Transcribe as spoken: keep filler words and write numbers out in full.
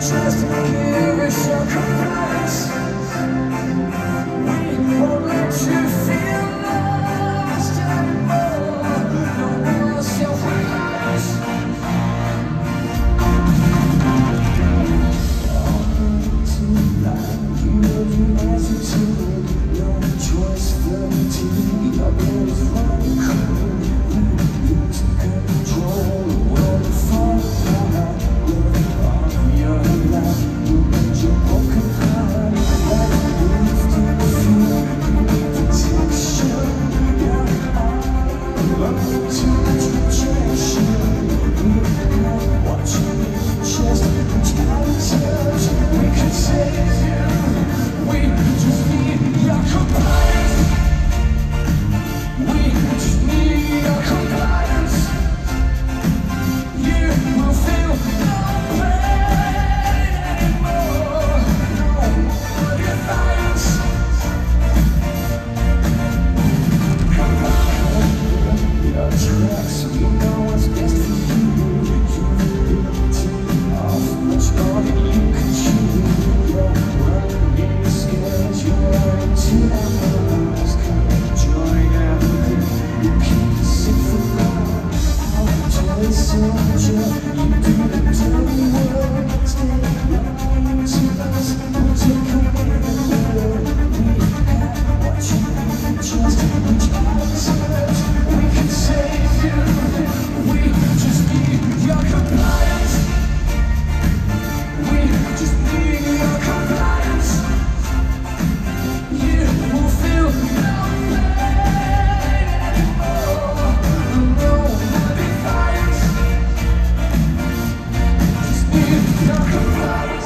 Just give us your compliance. We won't let you feel lost anymore. No more self-reliance. All to lie, you have your attitude. No choice for you. Your blood is running cold. You lose control. The world will fall apart. Your compliance.